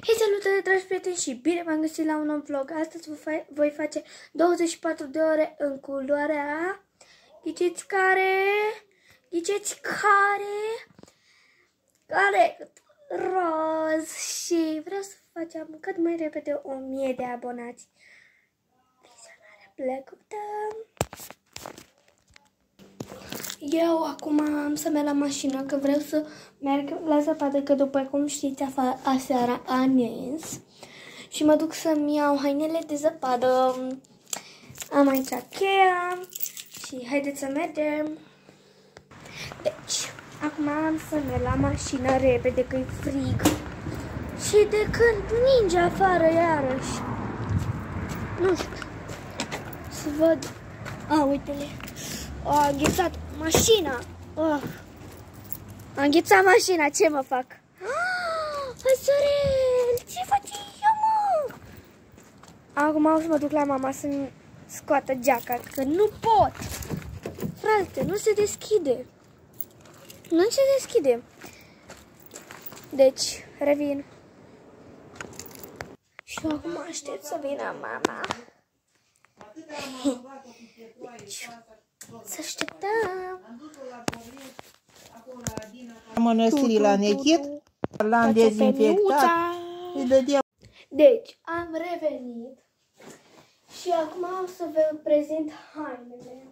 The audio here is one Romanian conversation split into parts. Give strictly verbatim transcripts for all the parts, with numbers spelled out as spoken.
Hei, salutare, dragi prieteni, și bine v-am găsit la un nou vlog. Astăzi voi face douăzeci și patru de ore în culoarea, ghiceți care, ghiceți care, care, roz, și vreau să facem cât mai repede o mie de abonați. Vizionare plăcută! Eu acum am să merg la mașină, că vreau să merg la zăpadă, că după cum știți, aseară a nins. Și mă duc să-mi iau hainele de zăpadă. Am aici cheia și haideți să mergem. Deci, acum am să merg la mașină repede, că e frig. Și de când ninge afară iarăși. Nu știu. Să văd. A, uite-le. A înghețat mașina. Oh. A înghețat mașina. Ce mă fac? Azorel, ce faci eu, mă? Acum o să mă duc la mama să-mi scoată geaca, că nu pot. Frate, nu se deschide. Nu se deschide. Deci, revin. Și acum aștept să vină mama. Deci, să așteptăm. Mănăstirii la nechit, l-am dezinfectat. Deci, am revenit și acum o să vă prezint hainele.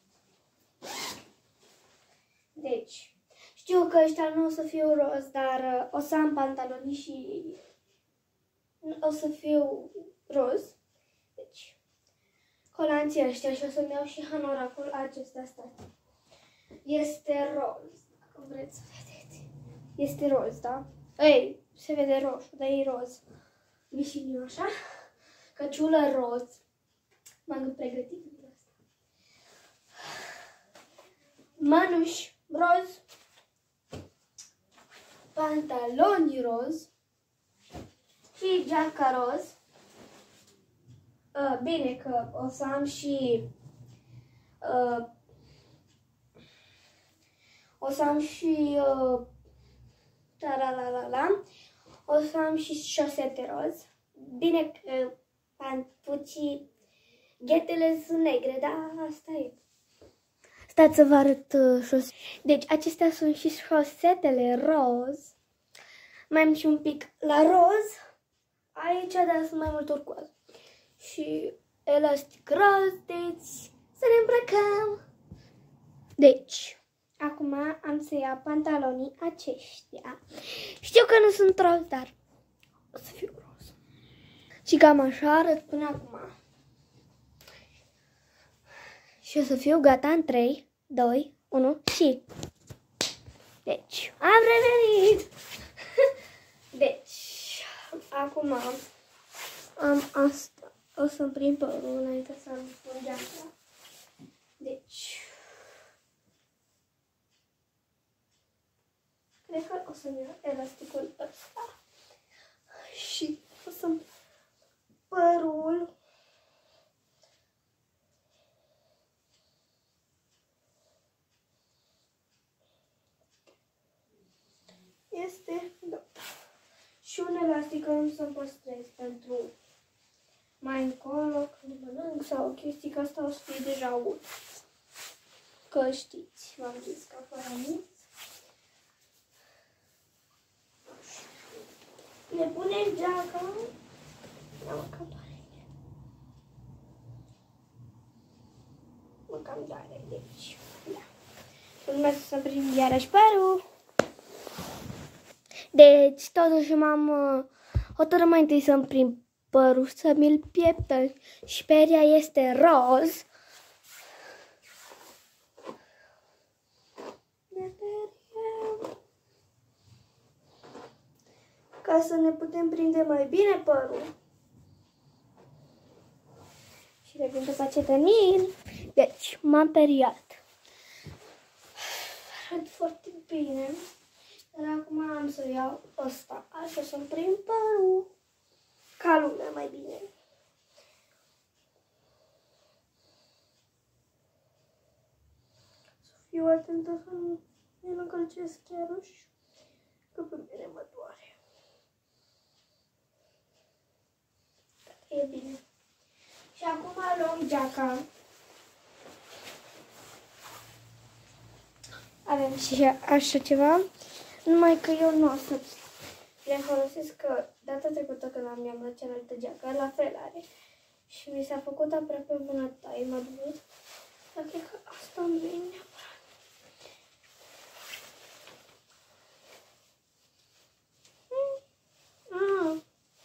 Deci, știu că ăștia nu o să fiu roz, dar o să am pantaloni și o să fiu roz. Deci, colanții ăștia, și o să-mi iau și hanoracul acesta, asta. Este roz, dacă vreți să vedeți. Este roz, da? Ei, se vede roșu, dar e roz. Vișiniu, așa. Căciulă roz. M-am pregătit pentru asta. Mănuși roz. Pantaloni roz. Și geaca roz. Uh, bine că o să am și uh, o să am și uh, la o să am și șosete roz. Bine că pantucii, ghetele sunt negre, dar asta e. Stați să vă arăt uh, șosete. Deci acestea sunt și șosetele roz. Mai am și un pic la roz. Aici, dar sunt mai mult turcoaz. Și elastic roz, deci să ne îmbrăcăm. Deci, acum am să iau pantalonii aceștia. Știu că nu sunt roz, dar o să fiu roz. Și cam așa arăt până acum. Și o să fiu gata în trei, doi, unu și... Deci, am revenit! Deci, acum am asta. O să-mi prind părul înainte să-mi pun geaca. Deci, cred că o să-mi iau elasticul ăsta. Și o să-mi părul. Este gata. Și un elastic nu să-mi păstrez pentru mai încolo, când mănânc sau chestii, că asta o să fie deja ut. Că știți, v-am zis că fără miț. Ne punem geaca. Ia mă cam doare. Mă cam doare, deci, da. Urmează să-mi prind iarăși părul. Deci, totuși m-am uh, hotărât mai întâi să-mi prind părul, să mi-l pieptăn. Și peria este roz. Ca să ne putem prinde mai bine părul. Și revin după ce termin. Deci, m-am periat. Arăt foarte bine. Dar acum am să iau ăsta. Așa să-mi prind părul. Ca lumea, mai bine. Să fiu atentă să nu mi-l încălcesc chiar, că pe mine mă doare. E bine. Și acum luăm geaca. Avem și așa ceva, numai că eu nu o să le folosesc, că data trecută când am mi-am luat cealaltă geacă, la fel are. Și mi s-a făcut aproape vânătaie, m-a durat. Dar cred că asta îmi vine neapărat. Mm. Ah.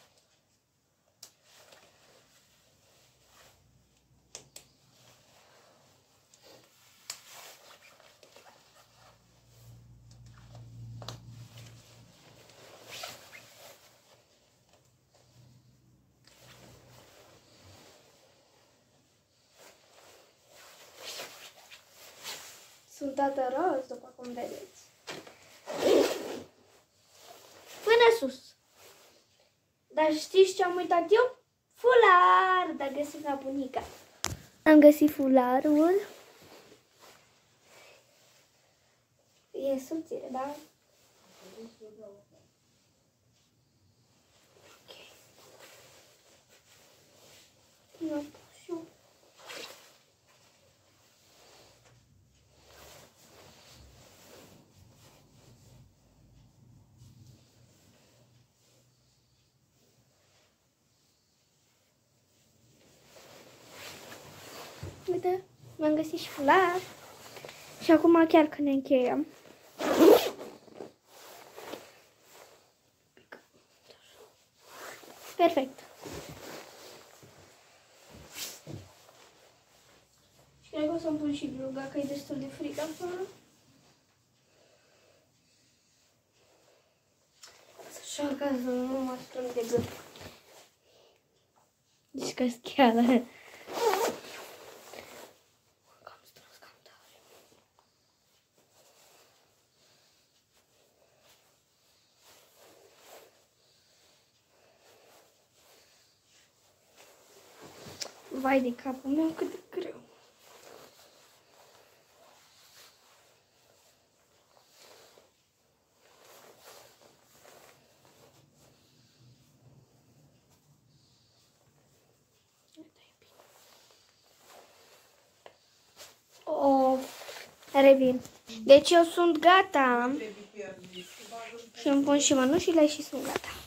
Sunt toată roz, după cum vedeți. Până sus. Dar știți ce am uitat eu? Fular! Dar găsit la bunica. Am găsit fularul. E subțire, da? Ok. Nu știu. Uite, m-am găsit și fular. Și acum chiar că ne încheiem. Perfect. Și cred că o să-mi pun și gluga, că e destul de frig afară. Așa ca să nu mă strâng de gât. Deci că scheală. Vai de capul meu, cât de greu. Oh, revin. Deci eu sunt gata. Și îmi pun și mănușile și sunt gata.